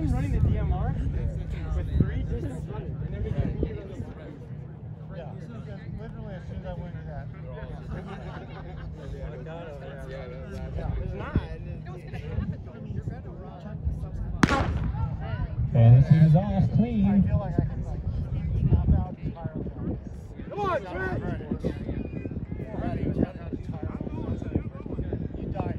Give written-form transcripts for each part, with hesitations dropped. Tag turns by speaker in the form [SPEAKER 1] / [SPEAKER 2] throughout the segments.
[SPEAKER 1] Imagine running the DMR with 3 distance runners and they're going to be on the line.
[SPEAKER 2] Yeah, literally as soon as I went to that.
[SPEAKER 1] There's not.
[SPEAKER 3] And this is off clean.
[SPEAKER 2] I feel like I can pop out entirely.
[SPEAKER 1] Come on, Trent!
[SPEAKER 2] You died.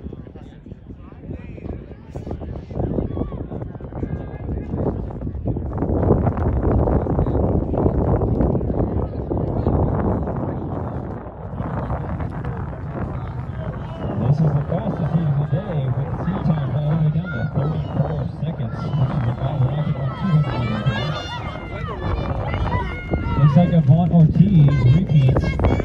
[SPEAKER 3] This is the fastest heat of the day with the seat time all the way down to 34 seconds, which is about rocking on 200 meters. Looks like Avant Ortiz repeats